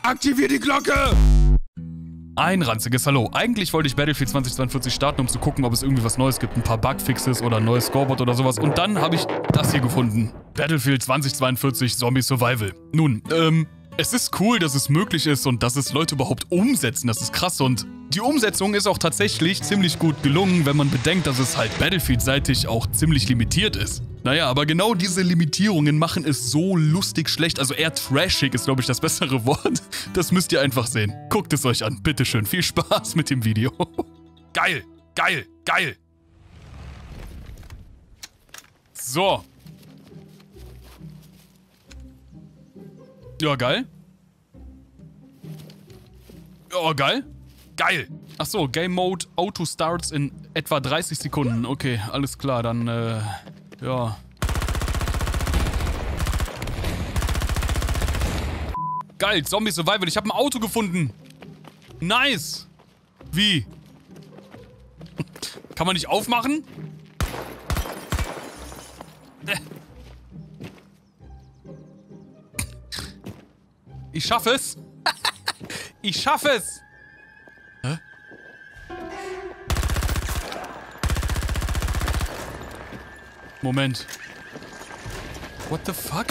Aktivier die Glocke! Ein ranziges Hallo. Eigentlich wollte ich Battlefield 2042 starten, um zu gucken, ob es irgendwie was Neues gibt. Ein paar Bugfixes oder ein neues Scoreboard oder sowas. Und dann habe ich das hier gefunden. Battlefield 2042 Zombie Survival. Nun, es ist cool, dass es möglich ist und dass es Leute überhaupt umsetzen. Das ist krass und die Umsetzung ist auch tatsächlich ziemlich gut gelungen, wenn man bedenkt, dass es halt Battlefield-seitig auch ziemlich limitiert ist. Naja, aber genau diese Limitierungen machen es so lustig schlecht, also eher trashig ist, glaube ich, das bessere Wort. Das müsst ihr einfach sehen. Guckt es euch an. Bitteschön. Viel Spaß mit dem Video. Geil, geil, geil. So. Ja, geil. Ja, geil. Geil. Achso, Game Mode Auto Starts in etwa 30 Sekunden. Okay, alles klar, dann, ja. Geil, Zombie Survival. Ich habe ein Auto gefunden. Nice. Wie? Kann man nicht aufmachen? Ich schaffe es. Ich schaffe es. Hä? Moment. What the fuck?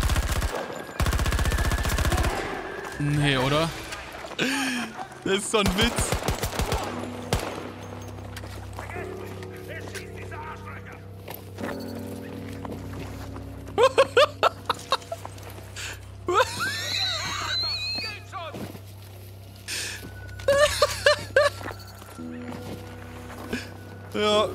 Nee, oder? Das ist so ein Witz. Ja.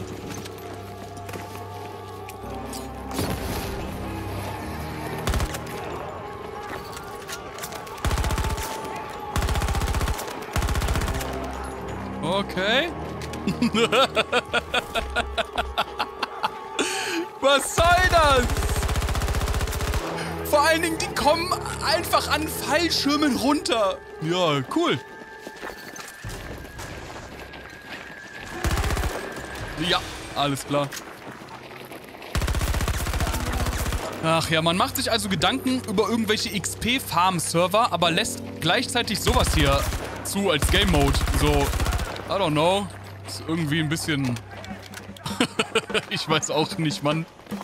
Okay. Was soll das? Vor allen Dingen, die kommen einfach an Fallschirmen runter. Ja, cool. Ja, alles klar. Ach ja, man macht sich also Gedanken über irgendwelche XP-Farm-Server, aber lässt gleichzeitig sowas hier zu als Game-Mode. So, I don't know. Ist irgendwie ein bisschen... Ich weiß auch nicht, Mann.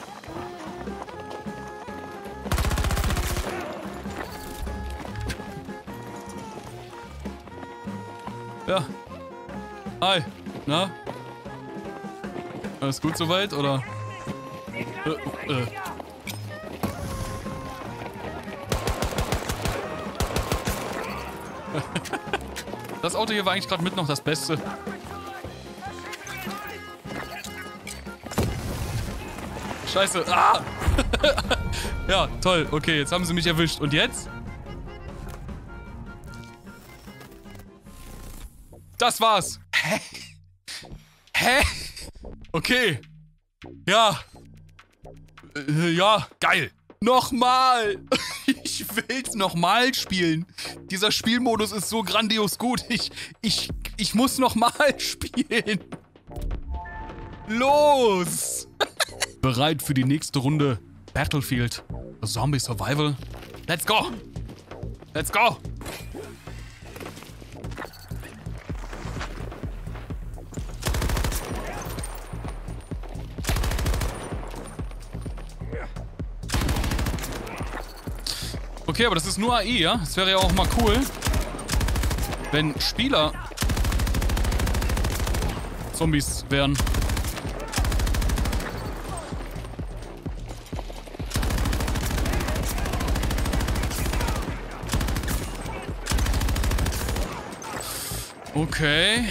Ja. Hi. Na? Alles gut soweit, oder? Das Auto hier war eigentlich gerade mit noch das Beste. Scheiße. Ah! Ja, toll. Okay, jetzt haben sie mich erwischt. Und jetzt? Das war's. Hä? Hä? Okay. Ja. Ja, geil. Nochmal. Ich will's nochmal spielen. Dieser Spielmodus ist so grandios gut. Ich muss nochmal spielen. Los. Bereit für die nächste Runde Battlefield Zombie Survival? Let's go. Let's go. Okay, aber das ist nur AI, ja? Es wäre ja auch mal cool, wenn Spieler Zombies wären. Okay.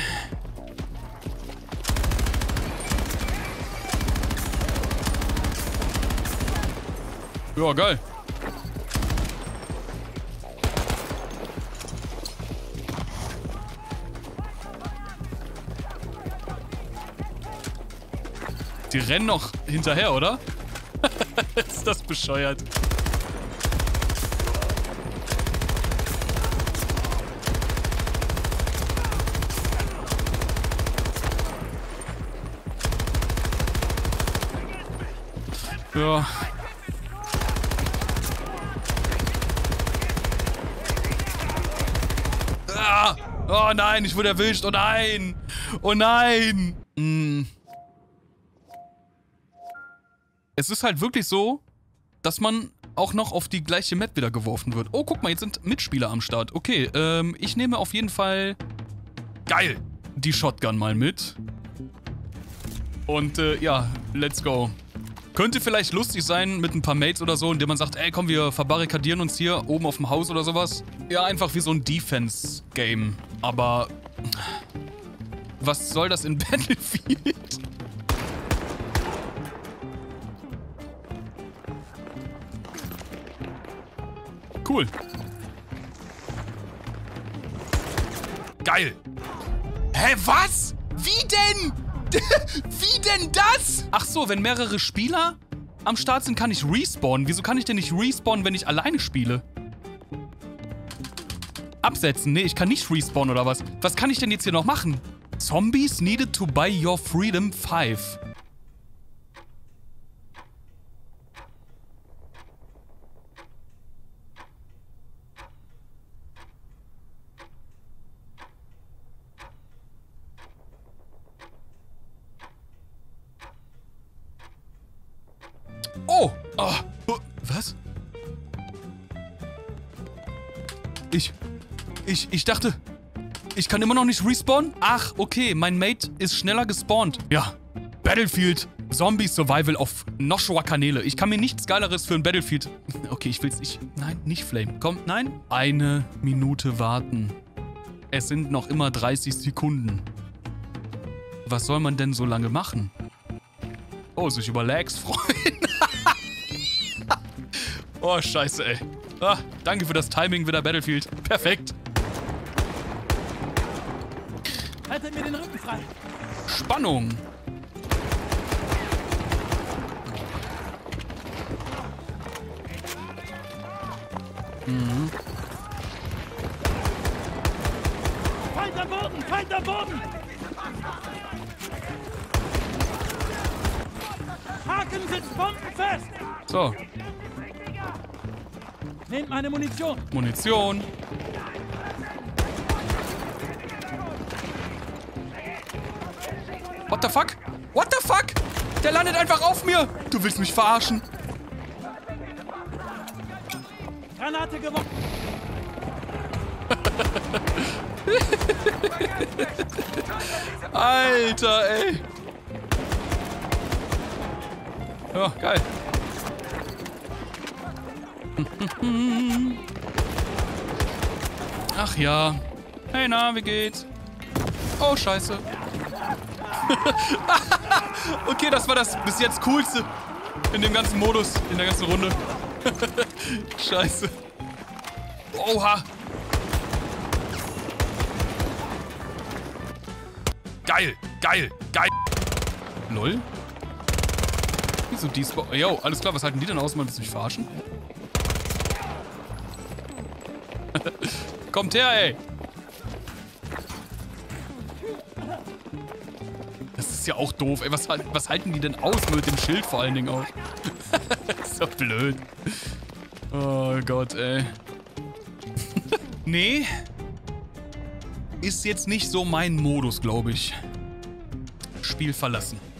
Ja, geil. Die rennen noch hinterher, oder? Ist das bescheuert? Ja. Oh nein, ich wurde erwischt. Oh nein. Oh nein. Es ist halt wirklich so, dass man auch noch auf die gleiche Map wieder geworfen wird. Oh, guck mal, jetzt sind Mitspieler am Start. Okay, ich nehme auf jeden Fall... Geil! Die Shotgun mal mit. Und, ja, let's go. Könnte vielleicht lustig sein mit ein paar Mates oder so, indem man sagt, ey, komm, wir verbarrikadieren uns hier oben auf dem Haus oder sowas. Ja, einfach wie so ein Defense-Game. Aber... Was soll das in Battlefield? Cool. Geil. Hä, was? Wie denn? Wie denn das? Ach so, wenn mehrere Spieler am Start sind, kann ich respawnen. Wieso kann ich denn nicht respawnen, wenn ich alleine spiele? Absetzen? Nee, ich kann nicht respawnen oder was? Was kann ich denn jetzt hier noch machen? Zombies needed to buy your freedom 5. Oh! Oh! Was? Ich dachte, ich kann immer noch nicht respawnen? Ach, okay, mein Mate ist schneller gespawnt. Ja, Battlefield Zombie Survival auf Noshua Kanäle. Ich kann mir nichts Geileres für ein Battlefield... Okay, ich will's nicht... Nein, nicht Flame. Komm, nein. 1 Minute warten. Es sind noch immer 30 Sekunden. Was soll man denn so lange machen? Oh, sich über Lags freuen. Oh, scheiße, ey. Ah, danke für das Timing wieder, Battlefield. Perfekt. Haltet mir den Rücken frei. Spannung. Mhm. Feind am Boden! Feind am Boden! Haken sitzt bombenfest! So. Nehmt meine Munition! Munition. What the fuck? What the fuck? Der landet einfach auf mir. Du willst mich verarschen. Granate geworfen! Alter, ey. Ja, geil. Ach ja. Hey, na, wie geht's? Oh, scheiße. Okay, das war das bis jetzt Coolste in dem ganzen Modus, in der ganzen Runde. Scheiße. Oha. Geil, geil, geil. Lol. Wieso diesmal? Yo, alles klar, was halten die denn aus? Mal, willst du mich verarschen? Kommt her, ey. Das ist ja auch doof, ey. Was halten die denn aus mit dem Schild vor allen Dingen auch? Ist doch blöd. Oh Gott, ey. Nee. Ist jetzt nicht so mein Modus, glaube ich. Spiel verlassen.